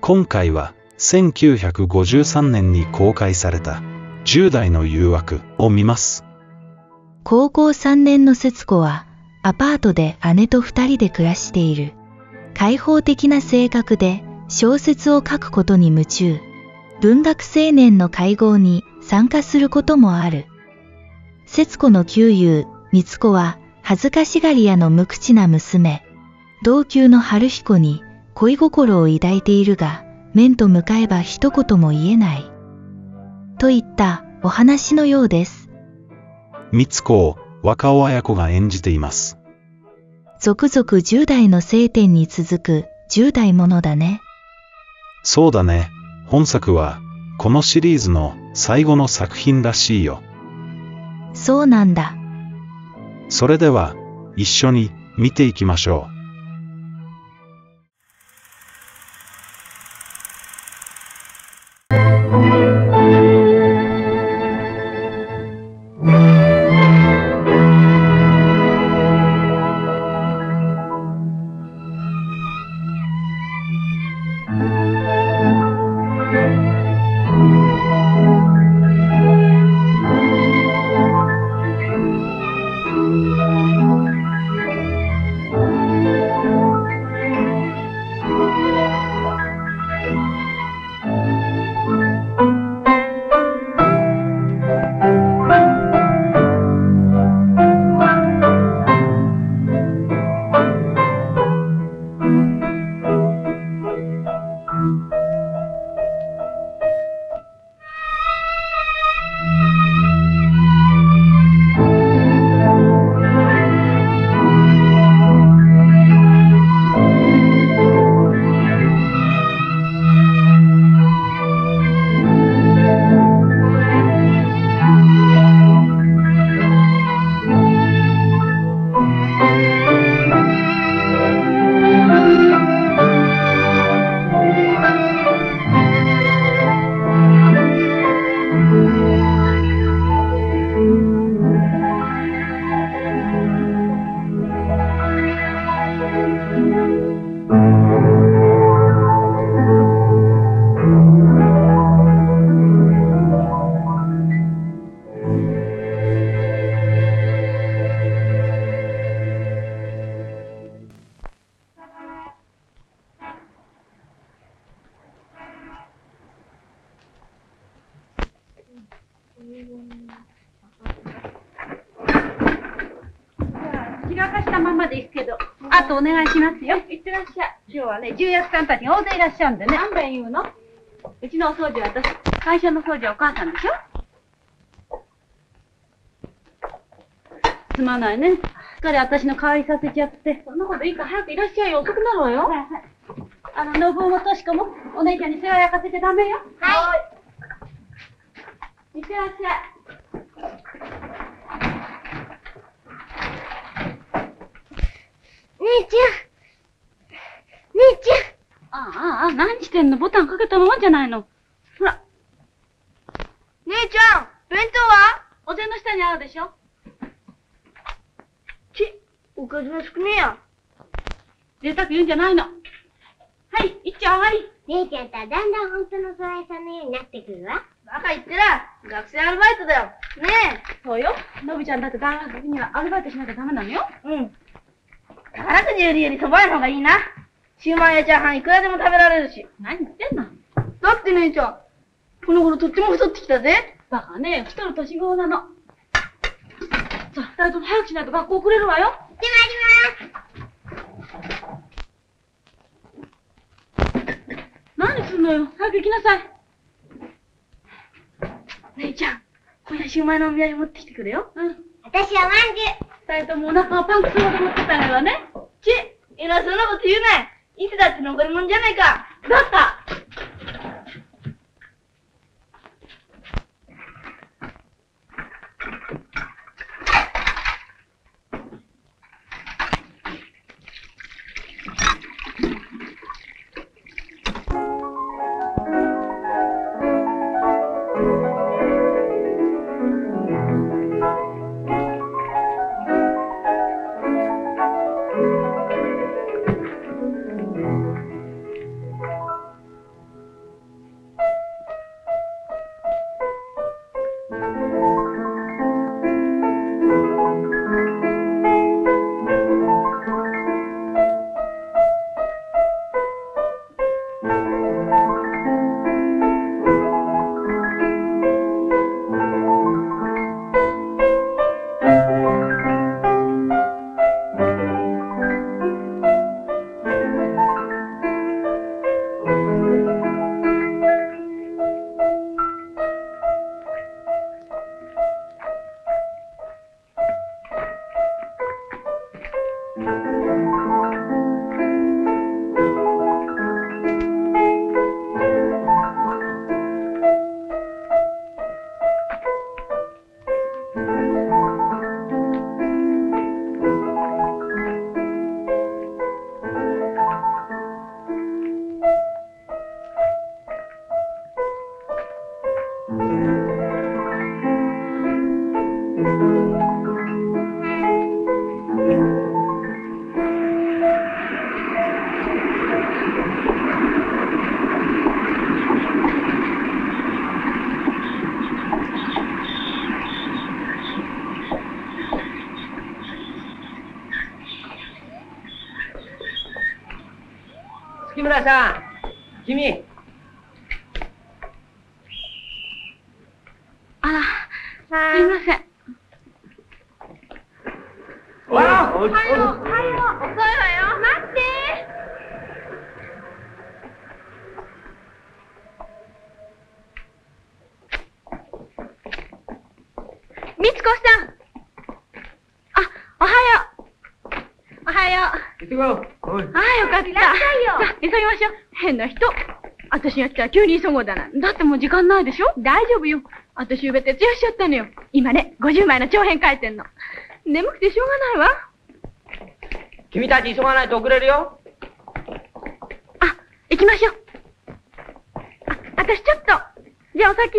今回は1953年に公開された10代の誘惑を見ます。 高校3年の節子はアパートで姉と2人で暮らしている。開放的な性格で小説を書くことに夢中。文学青年の会合に参加することもある。節子の旧友、光子は恥ずかしがり屋の無口な娘。同級の春彦に恋心を抱いているが、面と向かえば一言も言えない。といったお話のようです。 光子を若尾文子が演じています。 続々10代の青天に続く10代ものだね。 そうだね。本作はこのシリーズの最後の作品らしいよ。 そうなんだ。 それでは一緒に見ていきましょう。 開かしたままですけど、あとお願いしますよ。いってらっしゃい。今日はね、重役さんたちが大勢いらっしゃるんでね。何べん言うの？うちのお掃除は私、会社の掃除はお母さんでしょ？すまないね。すっかり私の代わりさせちゃって。そんなこといいから早くいらっしゃいよ。遅くなるわよ。はいはい。信夫もとしこもお姉ちゃんに世話焼かせちゃダメよ。はい。いってらっしゃい。 姉ちゃん。姉ちゃん。 何してんの？ボタンかけたままじゃないの。ほら。 姉ちゃん、弁当は？ お膳の下にあるでしょ。 おかずの少ねえや。 贅沢言うんじゃないの。はい、一丁上がり。 姉ちゃんとはだんだん本当のお蕎麦屋さんのようになってくるわ。 バカ言ってら、学生アルバイトだよ。ねえ。そうよ。のびちゃんだって大学にはアルバイトしなきゃダメなのよ。うん。宝くじ売るより蕎麦屋の方がいいな。シューマイやチャーハンいくらでも食べられるし。何言ってんの？だって姉ちゃん、この頃とっても太ってきたぜ。バカね、太る年頃なの。さあ、二人とも早くしないと学校遅れるわよ。 行ってまいります。 何すんのよ。早く行きなさい。姉ちゃん、今夜シューマイのお土産持ってきてくれよ。うん。 私はまんじゅう。 二人ともお腹がパンクするほど持ってたのよね。偉そうなこと言うな。いつだって残り物じゃないか。だった。 月村さん、君。 あら、すいません。 わあ、 おはよう、遅いわよ。待って。みつこさん。あ、おはよう。おはよう。 行ってこよう。おい。 ああ、よかった。さあ、急ぎましょう。変な人。私が来たら急に急ごうだな。だってもう時間ないでしょ？大丈夫よ。私ゆうべ徹夜しちゃったのよ。今ね、50枚の長編書いてんの。眠くてしょうがないわ。 君たち急がないと遅れるよ。 あ、行きましょう。私ちょっと。じゃあお先ね。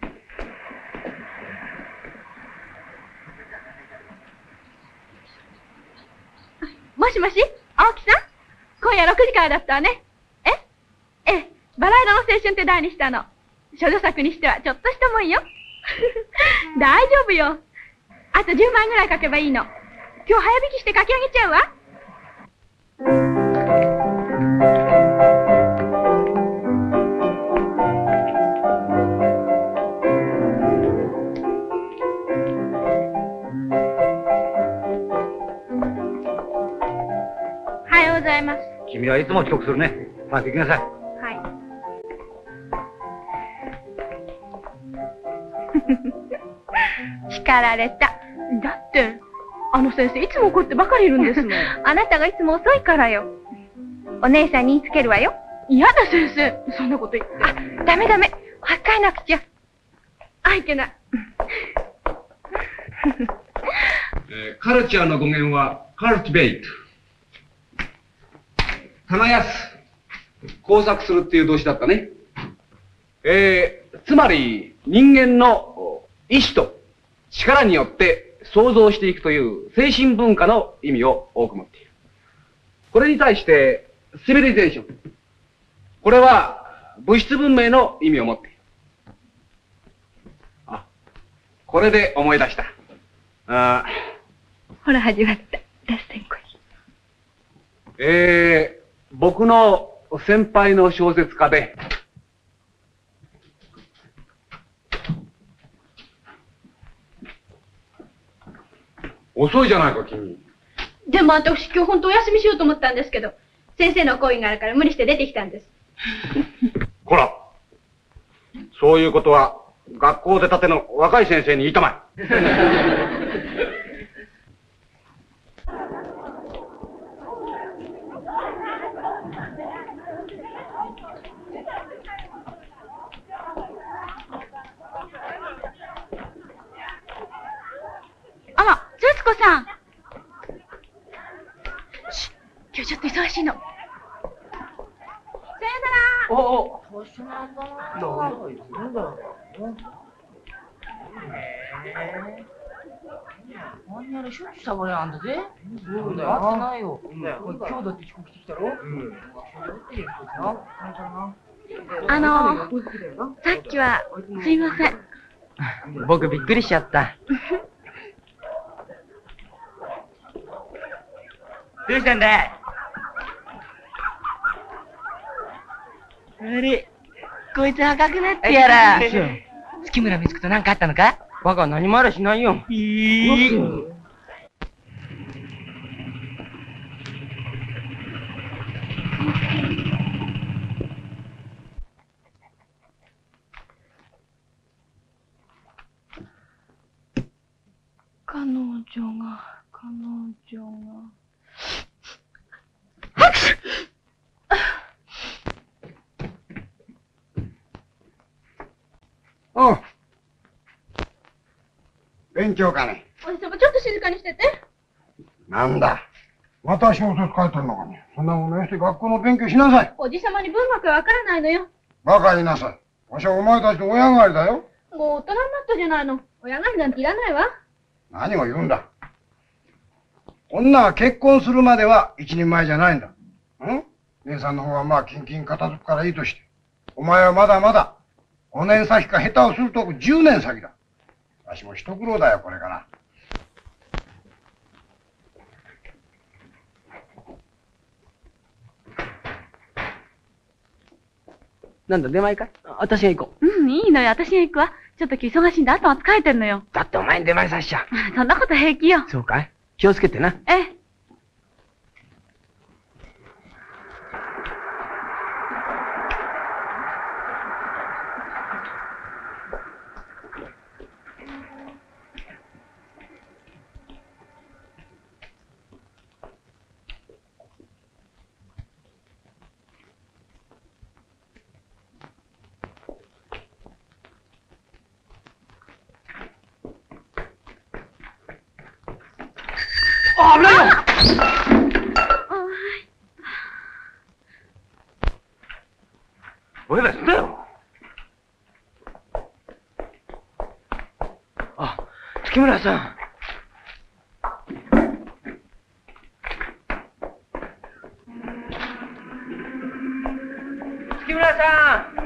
もしもし、青木さん？今夜6時からだったわね。ええ、バラ色の青春って題にしたの。少女作にしてはちょっとしたもんよ。大丈夫よ。あと10枚ぐらい書けばいいの。今日早引きして書き上げちゃうわ。おはようございます。 君はいつも遅刻するね。早く行きなさい。 はい。叱られた。だって、あの先生いつも怒ってばかりいるんですもん。あなたがいつも遅いからよ。お姉さんに言いつけるわよ。嫌だ先生、そんなこと言って。あ、ダメダメ。早く帰らなくちゃ。あ、いけない。 カルチャーの語源は、カルティベイト。耕す。工作するっていう動詞だったね。つまり、人間の意志と力によって創造していくという精神文化の意味を多く持っている。これに対して、シビリゼーション。これは物質文明の意味を持っている。あ、これで思い出した。 ほら始まった。ラストインコ僕の先輩の小説家で、遅いじゃないか、君。 でも私今日本当お休みしようと思ったんですけど、先生の講義があるから無理して出てきたんです。 こら、そういうことは学校出たての若い先生に言いたまえ。 あら、節子さん。今日ちょっと忙しいの。さよなら。 お。 年なんだな。 なんだろう。 何やらしょっちゅうサボりあんだぜ。 そうだよ。 会ってないよ。 今日だって遅刻してきたろ。 さっきはすいません。 僕びっくりしちゃった。どうしたんだい？あれ、こいつ赤くなってやら。月村光子と何かあったのか？バカ何もあらしないよ。彼女が。 勉強かね。 おじさま、ちょっと静かにしてて。 なんだ。また小説書いてるのかね。そんなものして学校の勉強しなさい。 おじさまに文学はわからないのよ。 バカ言いなさい。わしはお前たちの親代わりだよ。 もう大人になったじゃないの。親代わりなんていらないわ。 何を言うんだ。女は結婚するまでは一人前じゃないんだ。姉さんの方はまあキンキン片付くからいいとして。お前はまだまだ5年先か下手をすると10年先だ。わしも一苦労だよ、これから。 なんだ、出前かい？私が行こう。 うん、いいのよ。私が行くわ。ちょっと今日忙しいんで、後は疲れてんのよ。 だってお前に出前させちゃ。 そんなこと平気よ。 そうかい？気をつけてな。 ええ。 危ないよ！おいら、だよ。あ、月村さん。月村さん。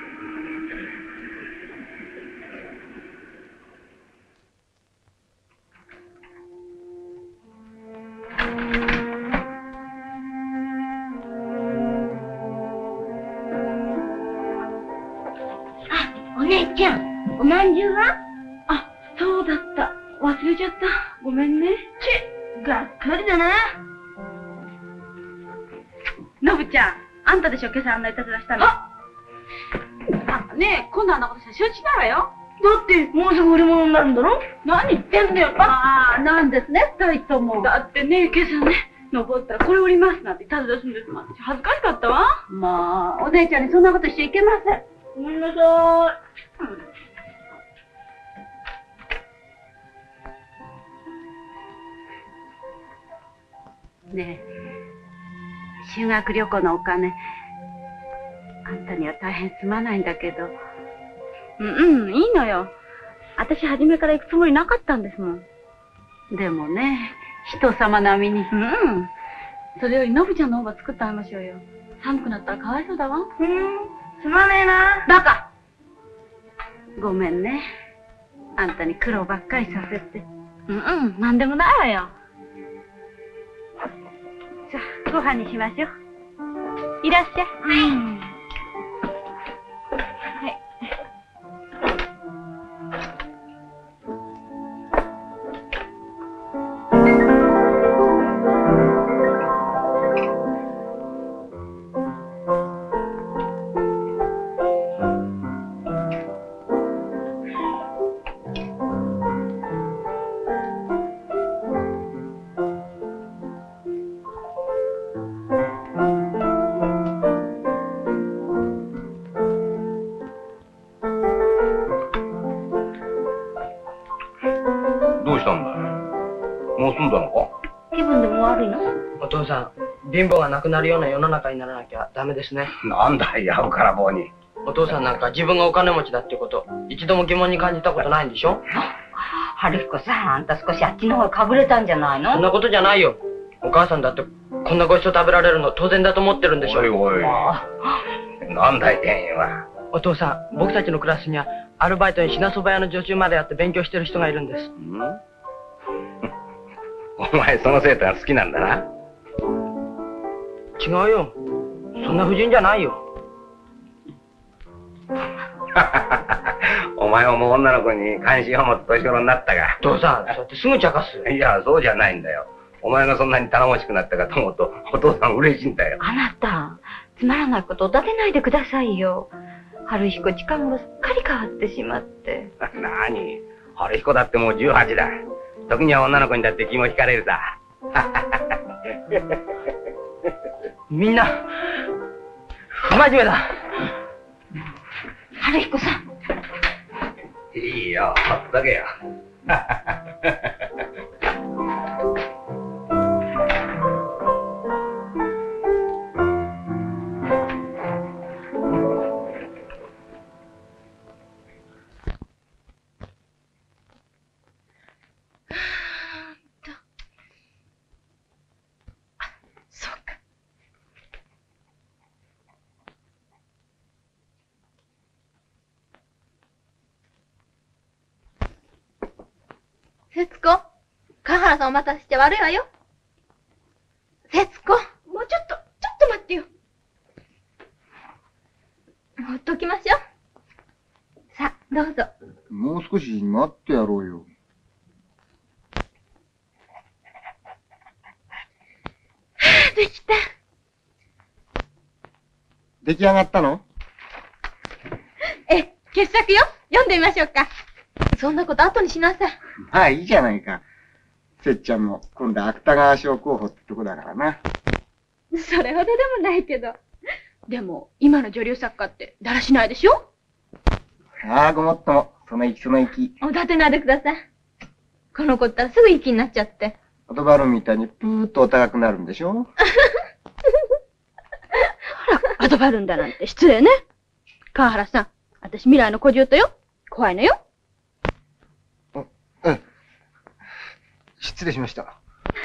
お姉ちゃん、おまんじゅうは？ あ、そうだった。忘れちゃった。ごめんね。 がっかりだな。 のぶちゃん、あんたでしょ、今朝あんないたずらしたの。あ、ねえ、今度あんなことしたら承知しないわよ。 だって、もうすぐ売り物になるんだろ？ 何言ってんだよ。ああ、なんですね、二人とも。だってね、今朝ね、登ったらこれ売りますなんていたずらするんですもん。私恥ずかしかったわ。まあ、お姉ちゃんにそんなことしちゃいけません。 ごめんなさい。 ねえ、修学旅行のお金、あんたには大変すまないんだけど。いいのよ。私初めから行くつもりなかったんですもん。でもね、人様並みに。それよりのぶちゃんの方が作ってあげましょうよ。寒くなったらかわいそうだわ。 すまねえな。 バカ！ごめんね。あんたに苦労ばっかりさせて。なんでもないわよ。さあ、ご飯にしましょう。いらっしゃい。はい。 お父さん、貧乏がなくなるような世の中にならなきゃダメですね。 なんだい、やぶから棒に。 お父さんなんか自分がお金持ちだっていうこと、一度も疑問に感じたことないんでしょ？ 春彦さん、あんた少しあっちの方がかぶれたんじゃないの？ そんなことじゃないよ。お母さんだってこんなごちそう食べられるの当然だと思ってるんでしょ。 おいおい。なんだい、店員は。 お父さん、僕たちのクラスにはアルバイトに品そば屋の女中までやって勉強してる人がいるんです。 お前その生徒が好きなんだな。 違うよ。そんな婦人じゃないよ。 お前ももう女の子に関心を持つ年頃になったが。 父さん、そうやってすぐ茶化す。 いや、そうじゃないんだよ。お前がそんなに頼もしくなったかと思うと、お父さん嬉しいんだよ。 あなた、つまらないことを立てないでくださいよ。春彦近頃すっかり変わってしまって。 何？春彦だってもう18だ。時には女の子にだって気も惹かれるさ。 みんな、不真面目だ。 春彦さん。 いいよ、ほっとけよ。 節子、川原さんお待たせして悪いわよ。節子、もうちょっと待ってよ。ほっときましょう。さあ、どうぞ。 もう少し待ってやろうよ。 できた。 出来上がったの？ 傑作よ。読んでみましょうか。そんなこと後にしなさい。 まあいいじゃないか。せっちゃんも今度芥川賞候補ってとこだからな。 それほどでもないけど。でも、今の女流作家ってだらしないでしょ？ ああ、ごもっとも。その意気その意気。 おだてないでください。この子ったらすぐ息になっちゃって。 アドバルーンみたいにプーッとお高くなるんでしょ？ ほら、アドバルーンだなんて失礼ね。川原さん、私未来の小獣とよ。怖いのよ。 失礼しました。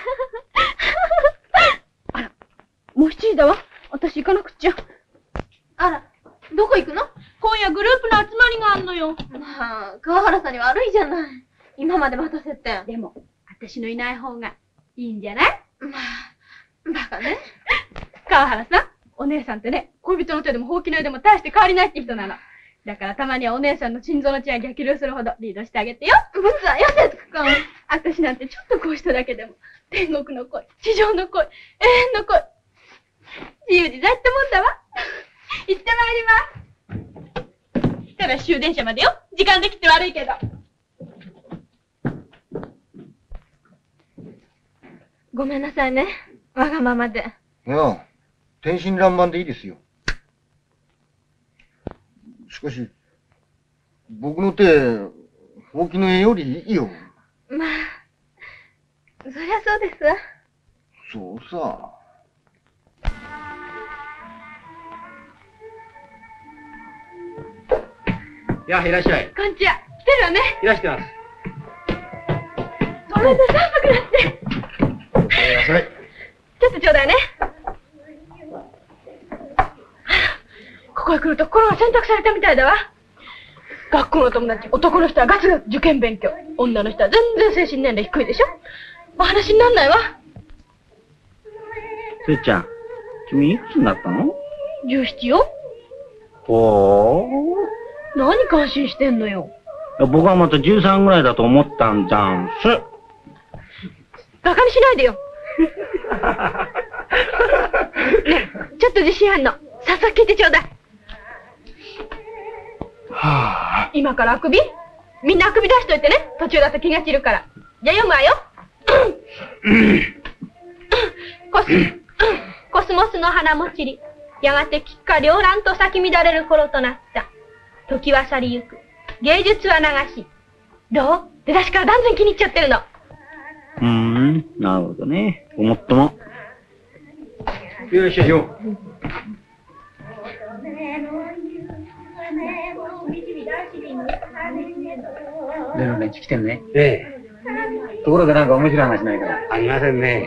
あら、もう7時だわ。私行かなくっちゃ。あら、どこ行くの？今夜グループの集まりがあんのよ。まあ、川原さんに悪いじゃない。今まで待たせて。でも、私のいない方がいいんじゃない？まあ、バカね。川原さん、お姉さんってね、恋人の手でもほうきの絵でも大して変わりないって人なの。だからたまにはお姉さんの心臓の血が逆流するほどリードしてあげてよ。ぶつはよせつくか。私なんてちょっとこうしただけでも、天国の恋、地上の恋、永遠の恋。自由自在ってもんだわ。行ってまいります。ただ終電車までよ。時間できて悪いけど。ごめんなさいね。わがままで。 いや、天真爛漫でいいですよ。しかし、僕の手、ほうきの絵よりいいよ。 まあ、そりゃそうですわ。 そうさ。 いらっしゃい。 こんにちは。来てるわね。 いらしてます。 ごめんなさい、甘くなって。 それ。 ちょっとちょうだいね。ここへ来ると心が選択されたみたいだわ。学校の友達、男の人はガツガツ受験勉強。女の人は全然精神年齢低いでしょ。お話になんないわ。 せっちゃん、君いくつになったの ？17よ。 ほー。 何感心してんのよ。 僕はまた13ぐらいだと思ったんじゃんす。 バカにしないでよ。ねえ、ちょっと自信あんの。早速聞いてちょうだい。 はあ。 今からあくび？みんなあくび出しといてね。途中だと気が散るから。じゃあ読むわよ。コスモスの花も散り、やがて菊花繚乱と咲き乱れる頃となった。時は去りゆく。芸術は流し。どう？出だしから断然気に入っちゃってるの。 なるほどね。ごもっとも。 いらっしゃいよ。 例の連中来てるね。 ええ。 ところでなんか面白い話ないから。 ありませんね。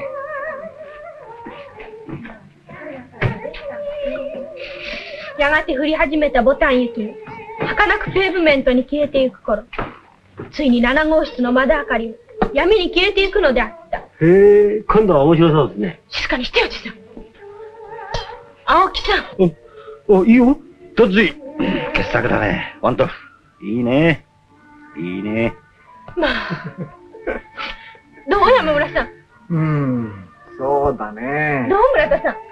やがて降り始めたボタン雪に、儚くペーブメントに消えてゆく頃、ついに7号室の窓明かりも闇に消えていくのであった。 へえ、今度は面白そうですね。 静かにしてよ、じさん。青木さん。 いいよ。どっち傑作だね。ワント。いいね。いいね。 まあ。どう山村さん。 そうだね。 どう村田さん。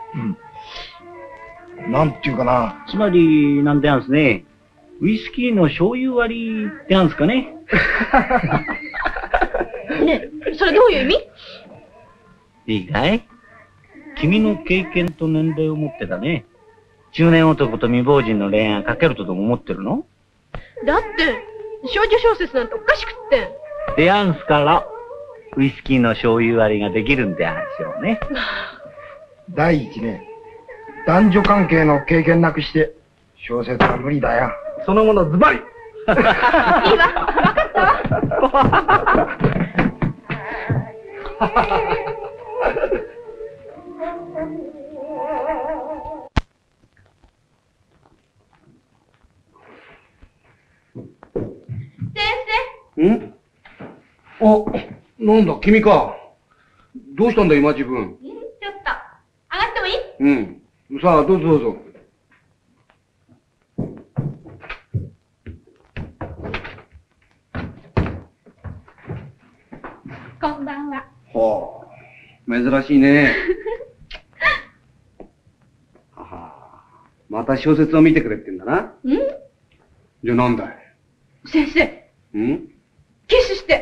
なんていうかな。 つまり、なんてやんすね。ウイスキーの醤油割りってやんすかね。 ねえ、それどういう意味？ いいかい？君の経験と年齢を持ってだね。中年男と未亡人の恋愛かけるとでも思ってるの？ だって、少女小説なんておかしくって。 でやんすから、ウイスキーの醤油割りができるんであんしょうね。 第一ね、男女関係の経験なくして、小説は無理だよ。そのものズバリ。いいわ、分かったわ。 ん？あ、なんだ、君か。どうしたんだ、今自分。 ちょっと、上がってもいい？ うん。さあ、どうぞどうぞ。 こんばんは。 はあ、珍しいね。また小説を見てくれってんだな。 ん？ じゃあなんだい？ 先生。 ん？ キスして。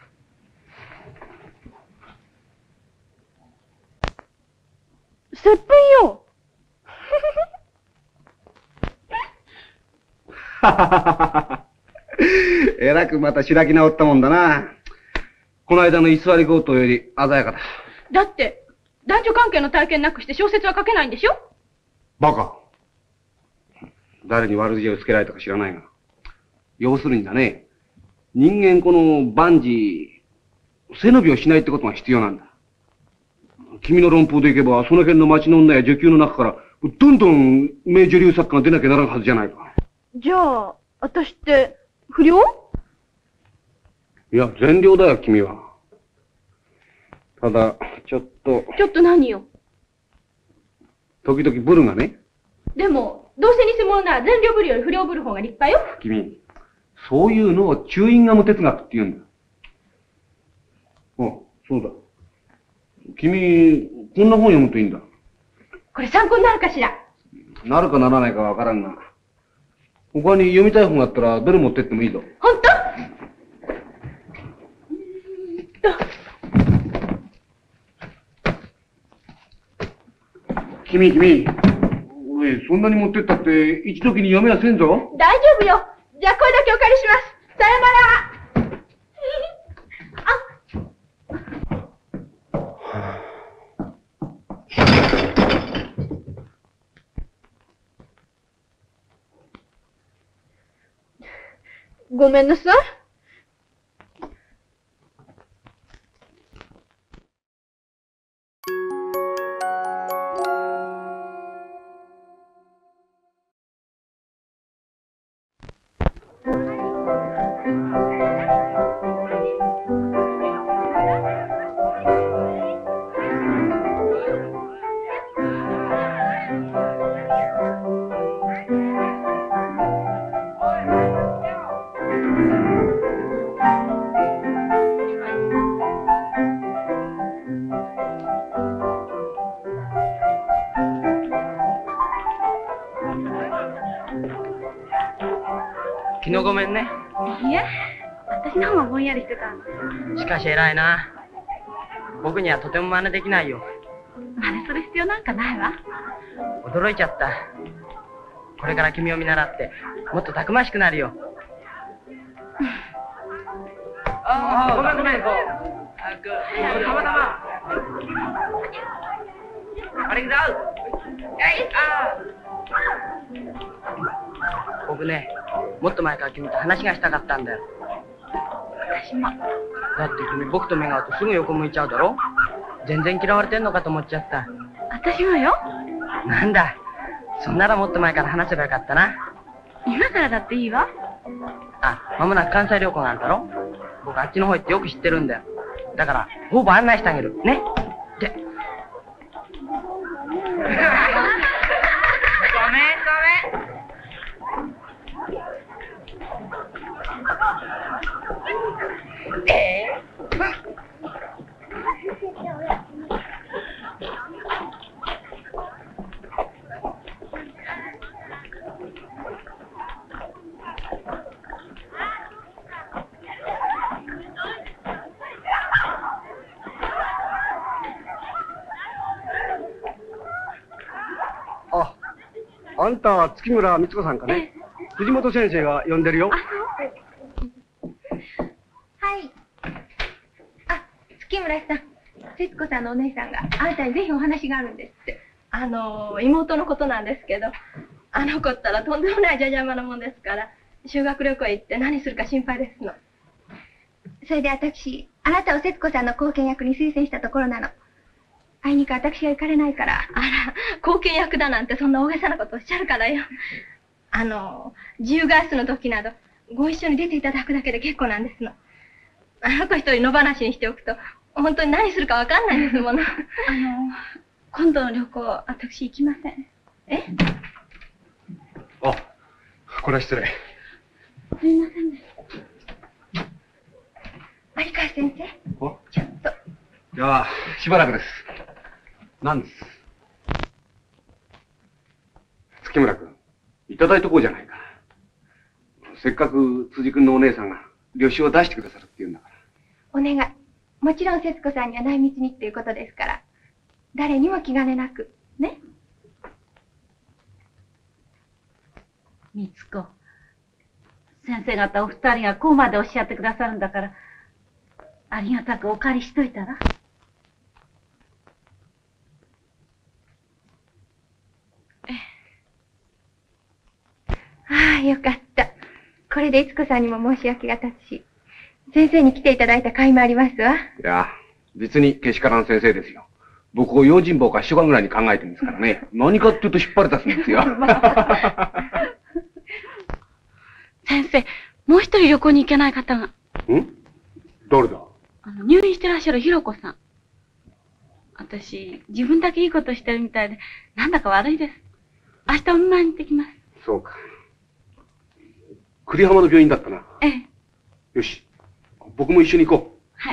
接吻よ。 えらくまた開き直ったもんだな。この間の居座り強盗より鮮やかだ。 だって、男女関係の体験なくして小説は書けないんでしょ？ バカ。誰に悪知恵をつけられたか知らないが。要するにだね、人間この万事、背伸びをしないってことが必要なんだ。君の論法でいけば、その辺の町の女や女給の中から、どんどん名女流作家が出なきゃならんはずじゃないか。 じゃあ、私って、不良？ いや、善良だよ、君は。ただ、ちょっと何よ。 時々ブルがね。 でも、どうせ偽物なら善良ぶるより不良ぶる方が立派よ。 君、そういうのをチューインガム哲学って言うんだ。あ、そうだ。君、こんな本読むといいんだ。 これ参考になるかしら？ なるかならないかわからんが。他に読みたい本があったらどれ持ってってもいいぞ。 ほんと？ 君、おい、そんなに持ってったって一時に読めやせんぞ。 大丈夫よ。じゃあこれだけお借りします。さよなら。ごめんなさい。 昨日ごめんね。 いえ、私の方がぼんやりしてたんしかし偉いな。僕にはとても真似できないよ。 真似する必要なんかないわ。 驚いちゃった。これから君を見習ってもっとたくましくなるよ。ああ、ごめん。たまたま。あれだ。僕ね、もっと前から君と話がしたかったんだよ。 私も。 だって君僕と目が合うとすぐ横向いちゃうだろ。全然嫌われてんのかと思っちゃった。 私もよ。 なんだ、そんならもっと前から話せばよかったな。 今からだっていいわ。 あ、間もなく関西旅行があるだろ。僕あっちの方行ってよく知ってるんだよ。だからほぼ案内してあげるね。でごめん。 あんたは月村光子さんかね。藤本先生が呼んでるよ。 はい。 さんのお姉さんがあなたにぜひお話があるんですって。妹のことなんですけど、あの子ったらとんでもないじゃじゃ馬なもんですから、修学旅行へ行って何するか心配ですの。 それで私、あなたを節子さんの後見役に推薦したところなの。あいにく私が行かれないから。 あら、後見役だなんてそんな大げさなことおっしゃるからよ。自由外出の時など、ご一緒に出ていただくだけで結構なんですの。あの子一人野放しにしておくと、本当に何するかわかんないんですもの。今度の旅行、私行きません。え？ あ、これは失礼。 すみませんね。 有川先生。ちょっと。 いや、しばらくです。何です？月村君、いただいとこうじゃないか。せっかく辻君のお姉さんが旅費を出してくださるって言うんだから。 お願い。もちろん節子さんには内密にっていうことですから。誰にも気兼ねなく。ね？ みつ子。先生方お二人がこうまでおっしゃってくださるんだから、ありがたくお借りしといたら。 ああ、よかった。これでいつこさんにも申し訳が立つし、先生に来ていただいた甲斐もありますわ。 いや、実にけしからん先生ですよ。僕を用心棒か秘書官ぐらいに考えてるんですからね。何かって言うと引っ張り出すんですよ。 先生、もう一人旅行に行けない方が。 誰だ？ 入院してらっしゃるひろこさん。私、自分だけいいことしてるみたいで、なんだか悪いです。明日お見舞いに行ってきます。 そうか。栗浜の病院だったな。 ええ。 よし。僕も一緒に行こう。 はい。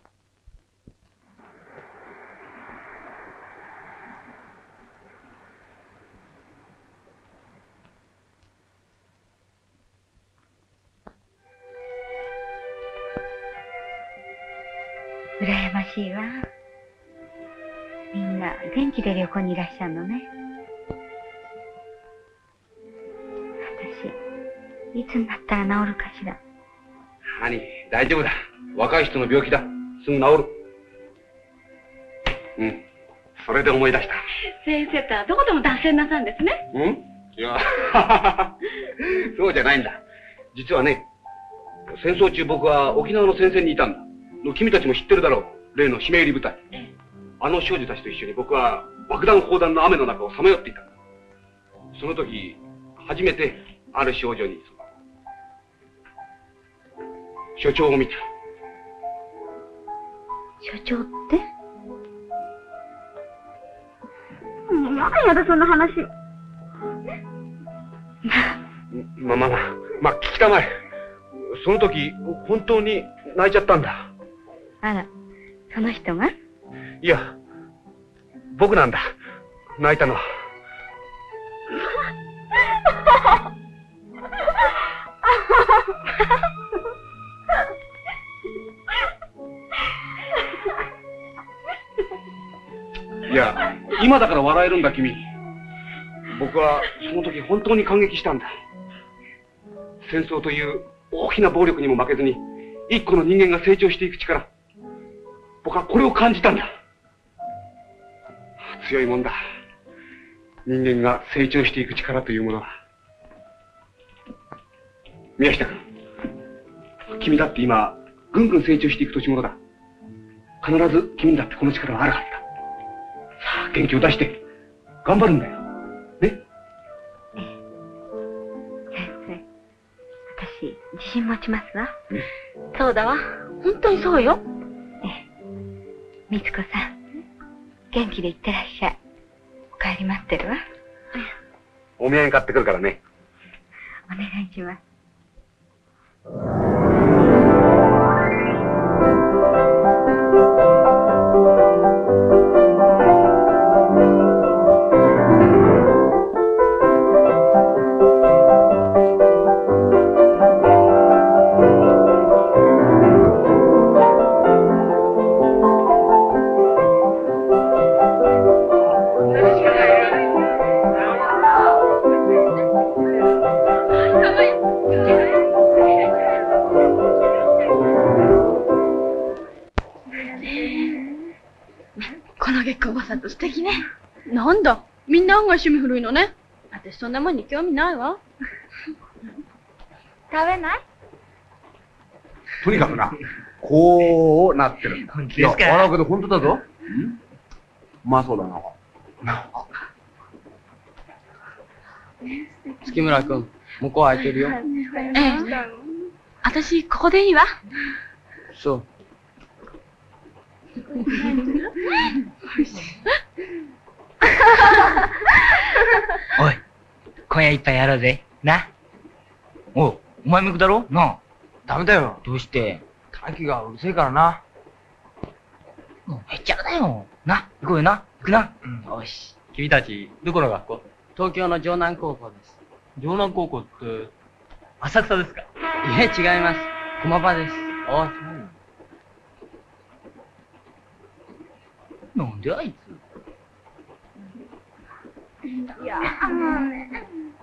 羨ましいわ。みんな元気で旅行にいらっしゃるのね。私、いつになったら治るかしら。 何、大丈夫だ。若い人の病気だ。すぐ治る。それで思い出した。 先生とはどこでも脱線なさるんですね。 いや、そうじゃないんだ。実はね、戦争中僕は沖縄の戦線にいたんだ。君たちも知ってるだろう。例の締め入り部隊。あの少女たちと一緒に僕は爆弾砲弾の雨の中をさまよっていたんだ。その時、初めてある少女に所長を見た。 所長って何やだ、そんな話。 まあ、聞きたまえ。その時、本当に泣いちゃったんだ。 あら、その人が？ いや、僕なんだ。泣いたのは。いや、今だから笑えるんだ、君。僕はその時本当に感激したんだ。戦争という大きな暴力にも負けずに、一個の人間が成長していく力。僕はこれを感じたんだ。強いもんだ。人間が成長していく力というものは。宮下君、君だって今、ぐんぐん成長していく年頃だ。必ず君にだってこの力はあるはずだ。さあ、元気を出して、頑張るんだよ。ね？ 先生、私、自信持ちますわ。 そうだわ。本当にそうよ。 みつこさん、元気でいってらっしゃい。お帰り待ってるわ。 お土産買ってくるからね。 お願いします。 ご無沙汰素敵ね。なんだ、みんな案外趣味古いのね。私そんなもんに興味ないわ。 食べない？ とにかくな、こうなってるんだ。 本当ですか？ いや、笑うけど本当だぞ。うまそうだな。 月村くん、向こう空いてるよ。 私、ここでいいわ。 そう。おい、今夜一杯やろうぜ。な。おう、お前も行くだろなあ。ダメだよ。どうして？タキがうるせえからな。もうへっちゃらだよ。な、行こうよな。行くな。よし。君たち、どこの学校？東京の城南高校です。城南高校って、浅草ですか？いえ、違います。駒場です。ああ、そうなんであいつ。 いや、もうね。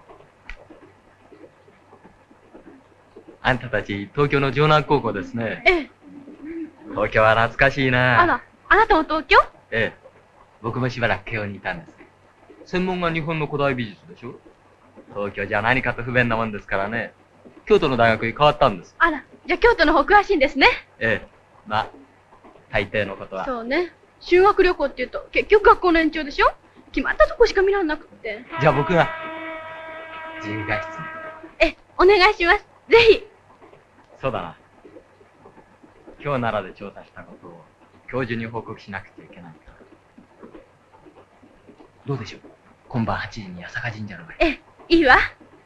あんたたち、東京の城南高校ですね。 ええ。 東京は懐かしいな。 あら、あなたも東京？ ええ。僕もしばらく慶応にいたんです。専門が日本の古代美術でしょ？東京じゃ何かと不便なもんですからね。京都の大学に変わったんです。 あら、じゃあ京都の方詳しいんですね。 ええ。まあ、大抵のことは。 そうね。修学旅行って言うと、結局学校の延長でしょ？決まったとこしか見らんなくって。 じゃあ僕が、自由外出。 え、お願いします。ぜひ。 そうだな。今日奈良で調査したことを教授に報告しなくちゃいけないから。どうでしょう？今晩8時に八坂神社の前。 え、いいわ。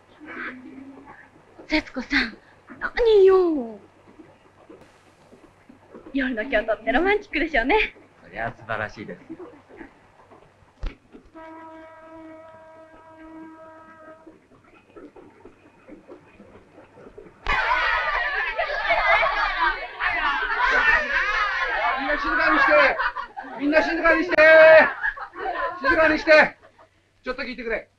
節子さん、何よ。夜の京都ってロマンチックでしょうね。 そりゃ素晴らしいです。 みんな静かにして、みんな静かにして、静かにして、ちょっと聞いてくれ。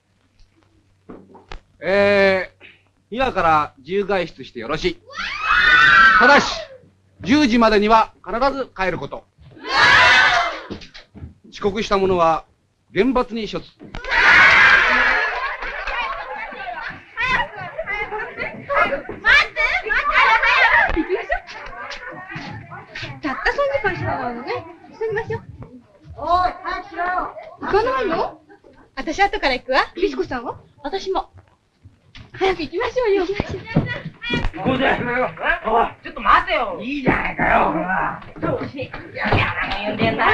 今から自由外出してよろしい。ただし、10時までには必ず帰ること。遅刻した者は厳罰に処置。 たった3時間しかないのね。急ぎましょう。おい、早くしろよ。行かないの？私後から行くわ。ビスコさんは？私も。早く行きましょうよ。 こうだよ。おい、ちょっと待てよ。いいじゃないかよ。調子。いや、言うんでんな。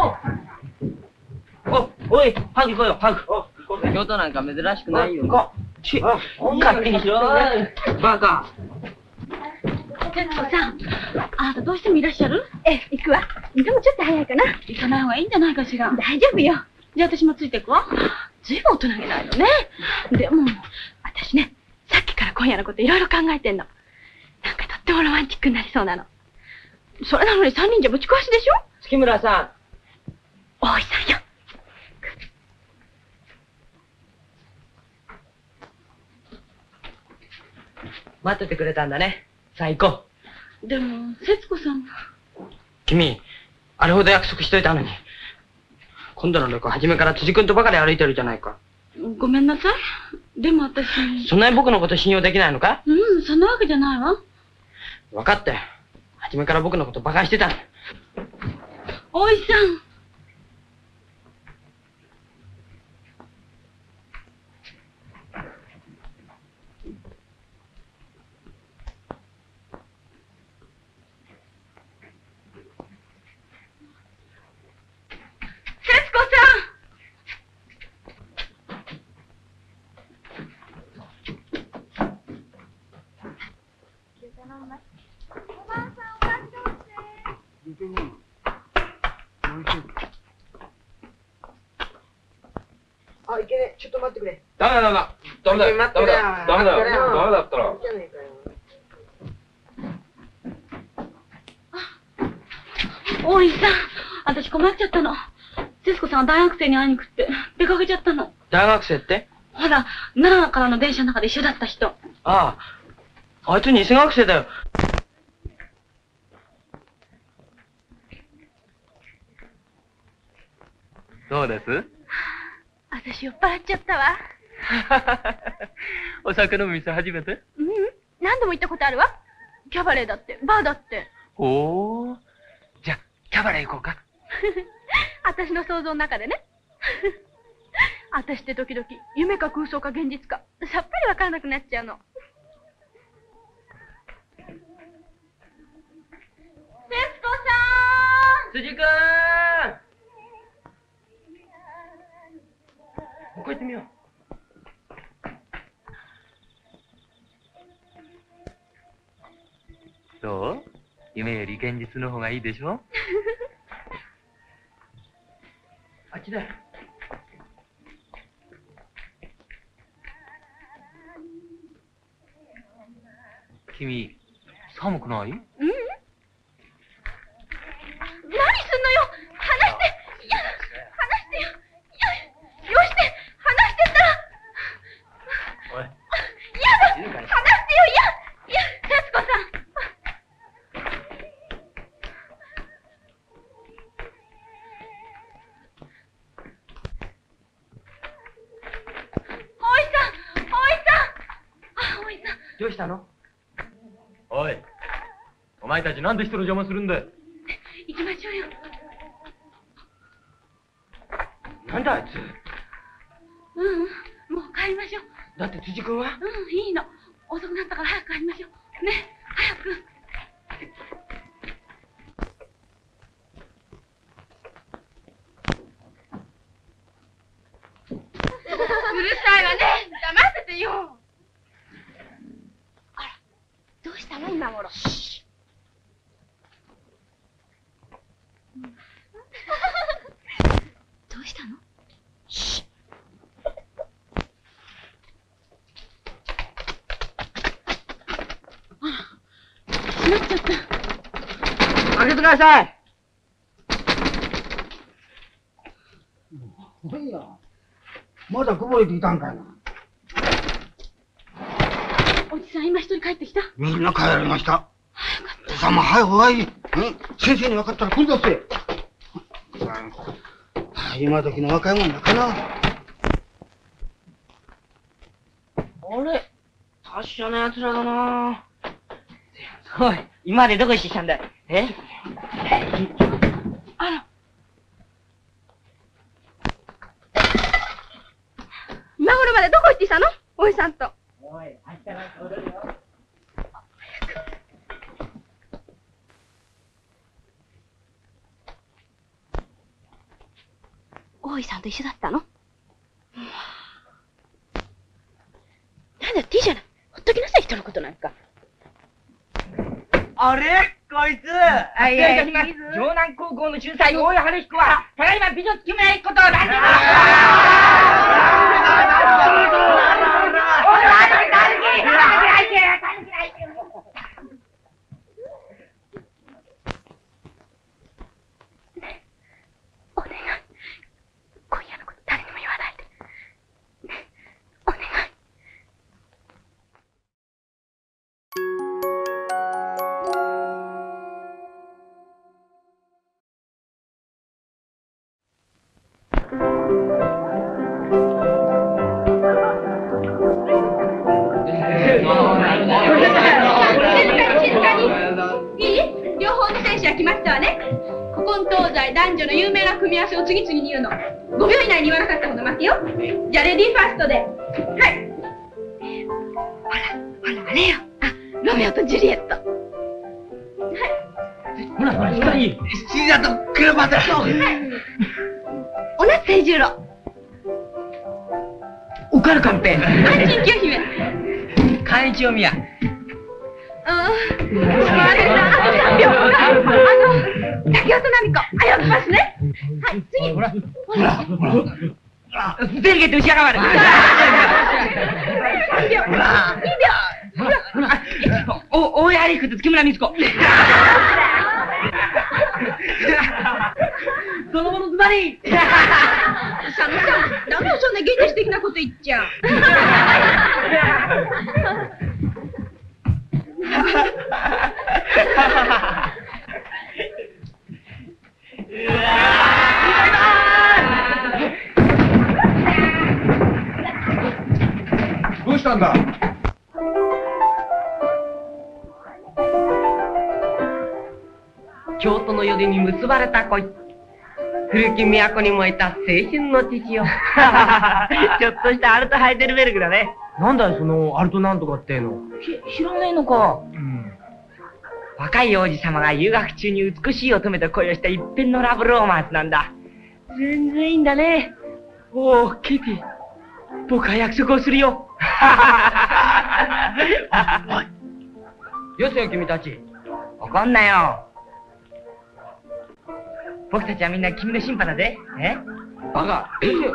おい、早く行こうよ、早く。京都なんか珍しくないよ。行こう。勝手にしろ。バカ。 節子さん、あなたどうしてもいらっしゃる？ええ、行くわ。でもちょっと早いかな。行かない方がいいんじゃないかしら。大丈夫よ。じゃあ私もついていくわ。ずいぶん大人げないのね。でも、私ね、さっきから今夜のこといろいろ考えてんの。なんかとってもロマンチックになりそうなの。それなのに3人じゃぶち壊しでしょ？ 月村さん。 大井さんよ。 待っててくれたんだね。さあ行こう。でも、節子さんが。 君、あれほど約束しといたのに。今度の旅行初めから辻君とばかり歩いてるじゃないか。 ごめんなさい。でも私。 そんなに僕のこと信用できないのか？ うん、そんなわけじゃないわ。 分かったよ。初めから僕のこと馬鹿にしてたの。 大井さん。節子さん。 あ、いけねえ。ちょっと待ってくれ。 ダメだ、ダメだ。ダメだよ。ダメだよ。ダメだよ。ダメだったら。 大井さん、私困っちゃったの。節子さんは大学生に会いに行くって出かけちゃったの。 大学生って？ ほら、奈良からの電車の中で一緒だった人。 ああ、あいつ偽学生だよ。 そうです。 私酔っ払っちゃったわ。 お酒飲む店初めて？ 何度も行ったことあるわ。キャバレーだって、バーだって。 おー。じゃあ、キャバレー行こうか。 私の想像の中でね。私って時々、夢か空想か現実か、さっぱりわからなくなっちゃうの。節子さん！ 辻君！ここ行ってみよう。どう？夢より現実の方がいいでしょ？あっちだよ。君、寒くない？ 何すんのよ！離して！いや、離してよ！いや、よして！離してったら！ おい。 やだ！離してよ！いや、節子さん！ どうしたの？おい、お前たちなんで人の邪魔するんだよ。 行きましょうよ。 なんだあいつ。 もう帰りましょう。 だって辻君は？ いいの。遅くなったから早く帰りましょう。ね、早く。うるさいわね。黙っててよ。どうしたの今頃。どうしたの？閉まっちゃった。 開けてください。 いや、まだこぼれていたんかいな。 おじさん今一人帰ってきた。 みんな帰られました。さあ、まあ、はい、おい。先生に分かったら来るだって。今時の若いもんだかな。 あれ、達者な奴らだな。おい、今までどこ行ってきたんだい？え？ あら。今頃までどこ行ってきたの？おいさんと。 おい、明日なんか踊るよ。 大井さんと一緒だったの？なんだっていいじゃない。ほっときなさい、人のことなんか。 あれこいつ、城南高校の秀才、大井春彦は、ただいま美女木村一子とランニングお願い。今夜のこと誰にも言わないで。ね、お願い。いい？両方の選手は決まったわね。古今東西男女の有名な組み合わせを次々に言うの。5秒以内に言わなかったほど負けよ。じゃあレディーファーストで。はい。ほら、あれよ。ロメオとジュリエット。はい。 ほら、二人。シーザとクレオパトラ。はい。 小夏清十郎。 おかるかんぺ。 安心清姫。 寛一お宮。 あと3秒。竹尾と奈美子。早くパスね。はい、次。ほら。 デリケット牛若丸。 3秒。2秒。 ほら。大江春彦と月村光子。そのものズバリ。 佐野さん、ダメよ、そんな現実的なこと言っちゃう。 したんだ？ 京都の夜に結ばれた恋。古き都に燃えた青春の父よ。ちょっとしたアルトハイデルベルグだね。 なんだよ、その、アルトなんとかっての。 知らねえのか。若い王子様が留学中に美しい乙女と恋をした一編のラブローマンスなんだ。全然いいんだね。おお、ケイティ。僕は約束をするよ。よせよ、君たち。怒んなよ。僕たちはみんな君の審判だぜ。バカ。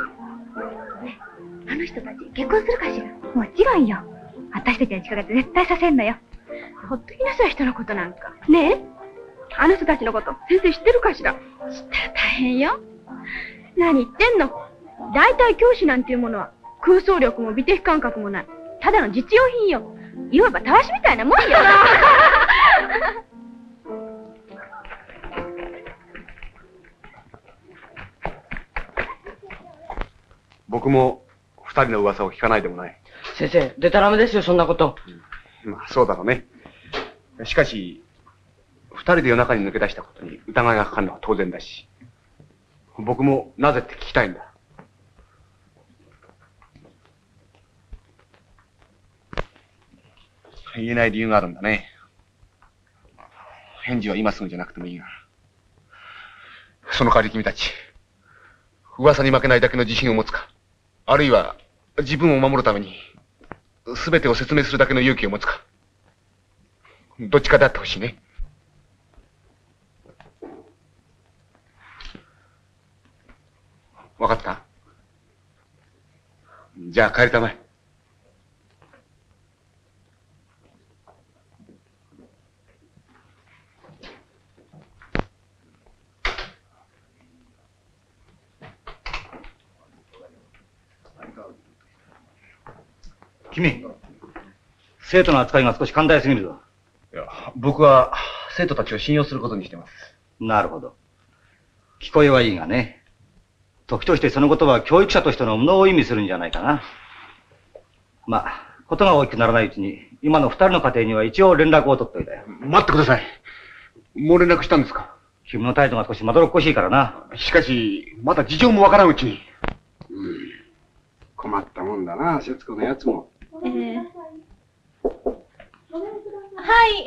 あの人たち結婚するかしら？もちろんよ。私たちの力で絶対させんのよ。 ほっときなさい、人のことなんか。ねえ、あの人たちのこと先生知ってるかしら？知ったら大変よ。何言ってんの。大体教師なんていうものは空想力も美的感覚もないただの実用品よ。いわばたわしみたいなもんよ。 僕も二人の噂を聞かないでもない。 先生、でたらめですよ、そんなこと。 まあ、そうだろうね。しかし、二人で夜中に抜け出したことに疑いがかかるのは当然だし、僕もなぜって聞きたいんだ。言えない理由があるんだね。返事は今すぐじゃなくてもいいが。その代わり君たち、噂に負けないだけの自信を持つか、あるいは自分を守るために全てを説明するだけの勇気を持つか、どっちかであってほしいね。わかった？じゃあ帰りたまえ。 君、生徒の扱いが少し寛大すぎるぞ。 いや、僕は生徒たちを信用することにしてます。 なるほど。聞こえはいいがね。時としてその言葉は教育者としての無能を意味するんじゃないかな。まあ、ことが大きくならないうちに、今の二人の家庭には一応連絡を取っといたよ。 待ってください。もう連絡したんですか？ 君の態度が少しまどろっこしいからな。 しかし、まだ事情もわからんうちに。 困ったもんだな、節子のやつも。 はい、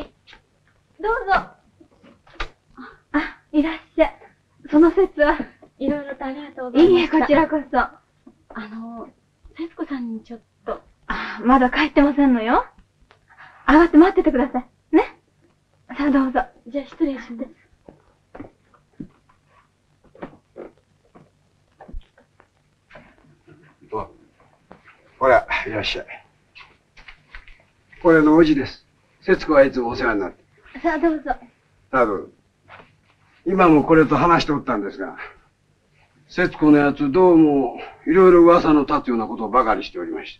どうぞ。あ、いらっしゃい。その節はいろいろとありがとうございました。いいえ、こちらこそ。節子さんにちょっと。まだ帰ってませんのよ。上がって待っててください。ね。さあどうぞ。じゃあ失礼します。 ほら、いらっしゃい。これのおじです。節子はいつもお世話になって。 さあどうぞ。 さあどうぞ。今もこれと話しておったんですが、節子のやつどうもいろいろ噂の立つようなことばかりしておりまして、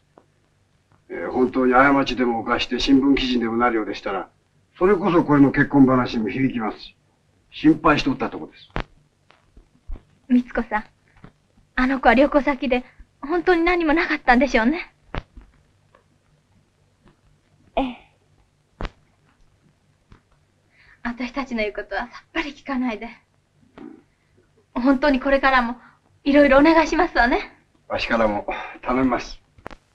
本当に過ちでも犯して新聞記事にでもなるようでしたら、それこそこれの結婚話にも響きますし、心配しておったところです。 みつこさん、あの子は旅行先で本当に何もなかったんでしょうね。ええ。私たちの言うことはさっぱり聞かないで。本当にこれからもいろいろお願いしますわね。 わしからも頼みます。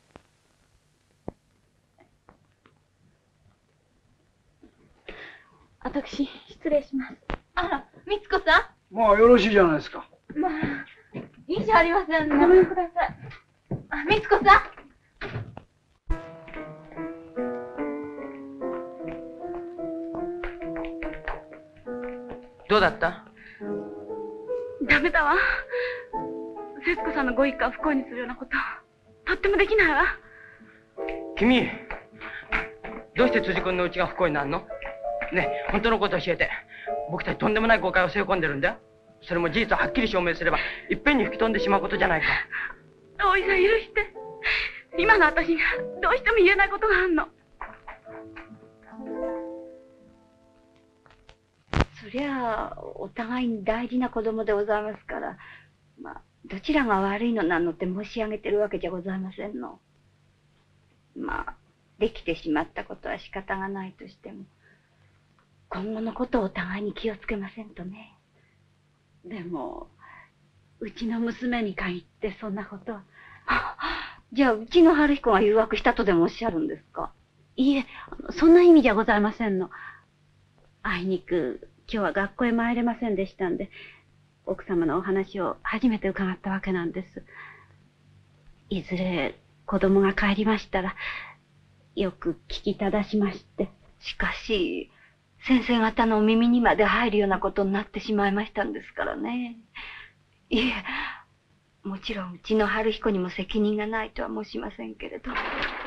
私、失礼します。あら、みつこさん。まあよろしいじゃないですか。 まあ、いいじゃありません。ごめんください。あ、みつこさん。 どうだった？ ダメだわ。節子さんのご一家を不幸にするようなこと、とってもできないわ。 君、どうして辻君のうちが不幸になるの？ねえ、本当のこと教えて。僕たちとんでもない誤解を背負い込んでるんだよ。それも事実をはっきり証明すれば、いっぺんに吹き飛んでしまうことじゃないか。 大井さん許して。今の私にはどうしても言えないことがあるの。 そりゃあ、お互いに大事な子供でございますから、まあ、どちらが悪いのなのって申し上げてるわけじゃございませんの。 まあ、できてしまったことは仕方がないとしても、今後のことをお互いに気をつけませんとね。 でも、うちの娘に限ってそんなことは。 じゃあ、うちの春彦が誘惑したとでもおっしゃるんですか？ いいえ、そんな意味じゃございませんの。あいにく、今日は学校へ参れませんでしたんで、奥様のお話を初めて伺ったわけなんです。いずれ子供が帰りましたら、よく聞き正しまして。 しかし、先生方のお耳にまで入るようなことになってしまいましたんですからね。いえ、もちろんうちの春彦にも責任がないとは申しませんけれど。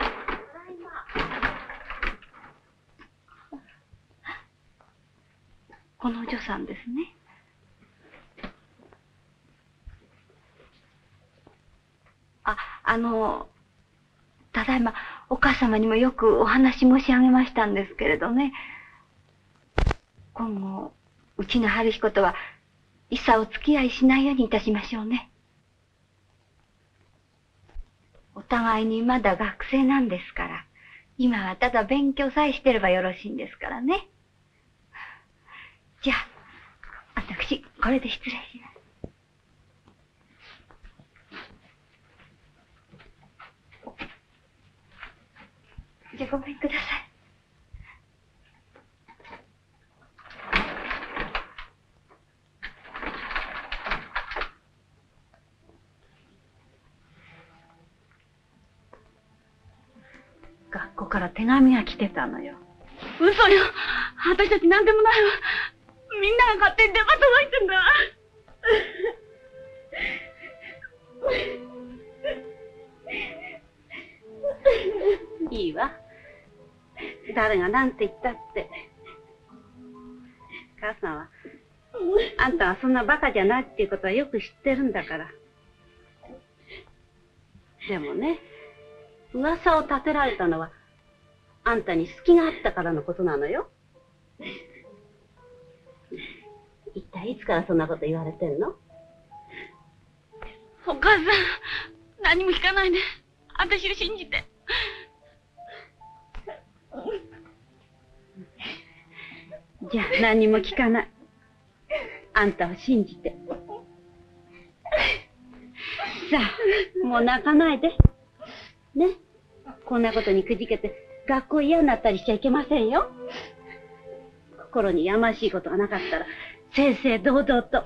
このお嬢さんですね。ただいまお母様にもよくお話申し上げましたんですけれどね。今後、うちの春彦とは一切お付き合いしないようにいたしましょうね。お互いにまだ学生なんですから、今はただ勉強さえしてればよろしいんですからね。じゃあ、私、これで失礼します。じゃあごめんください。 学校から手紙が来てたのよ。 嘘よ。私たちなんでもないわ。みんなが勝手に電話届いてんだ。 いいわ。誰が何て言ったって。母さんは、あんたはそんなバカじゃないっていうことはよく知ってるんだから。でもね、噂を立てられたのは、あんたに隙があったからのことなのよ。一体いつからそんなこと言われてんの？ お母さん、何も聞かないで。私を信じて。 じゃあ何も聞かない。あんたを信じて。さあ、もう泣かないで。ね。こんなことにくじけて学校嫌になったりしちゃいけませんよ。心にやましいことがなかったら正々堂々と。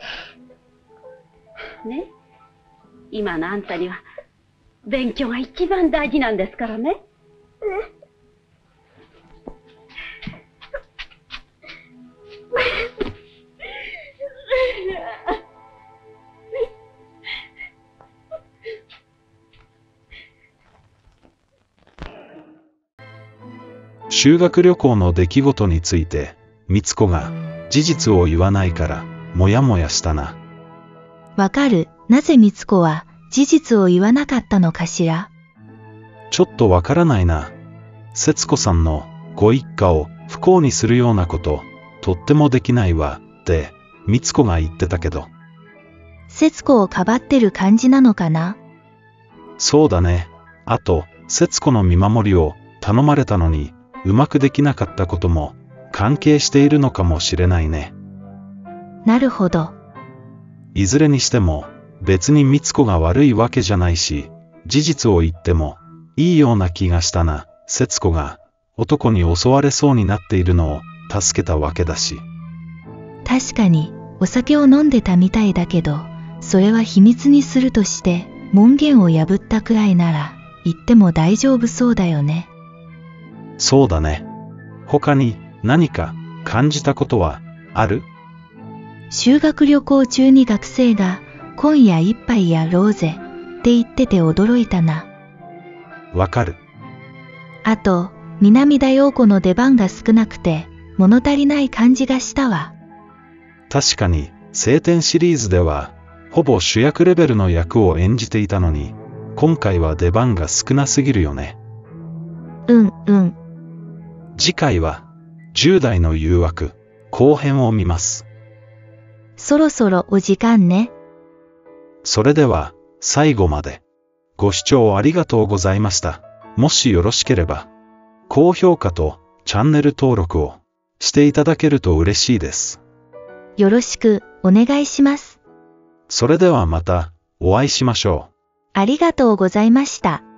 ね。今のあんたには勉強が一番大事なんですからね。 修学旅行の出来事について、みつ子が事実を言わないから、もやもやしたな。 わかる。なぜみつ子は事実を言わなかったのかしら。 ちょっとわからないな。節子さんのご一家を不幸にするようなこと、とってもできないわ、って、みつ子が言ってたけど。 節子をかばってる感じなのかな。 そうだね。あと、節子の見守りを頼まれたのに、うまくできなかったことも関係しているのかもしれないね。 なるほど。 いずれにしても別にみつ子が悪いわけじゃないし、事実を言ってもいいような気がしたな。節子が男に襲われそうになっているのを助けたわけだし。 確かにお酒を飲んでたみたいだけど、それは秘密にするとして門限を破ったくらいなら言っても大丈夫そうだよね。 そうだね。他に何か感じたことはある？ 修学旅行中に学生が今夜一杯やろうぜって言ってて驚いたな。 わかる。 あと、南田陽子の出番が少なくて物足りない感じがしたわ。 確かに青天シリーズではほぼ主役レベルの役を演じていたのに、今回は出番が少なすぎるよね。 うんうん。 次回は10代の誘惑後編を見ます。 そろそろお時間ね。 それでは最後までご視聴ありがとうございました。 もしよろしければ、高評価とチャンネル登録をしていただけると嬉しいです。 よろしくお願いします。 それではまたお会いしましょう。 ありがとうございました。